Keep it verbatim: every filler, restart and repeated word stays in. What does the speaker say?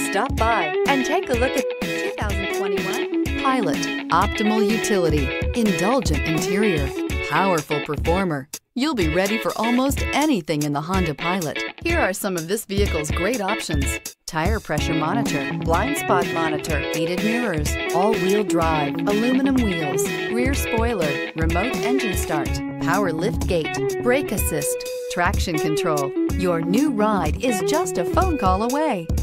Stop by and take a look at two thousand twenty-one Pilot. Optimal utility, indulgent interior, powerful performer. You'll be ready for almost anything in the Honda Pilot. Here are some of this vehicle's great options: tire pressure monitor, blind spot monitor, heated mirrors, all-wheel drive, aluminum wheels, rear spoiler, remote engine start, power lift gate, brake assist, traction control. Your new ride is just a phone call away.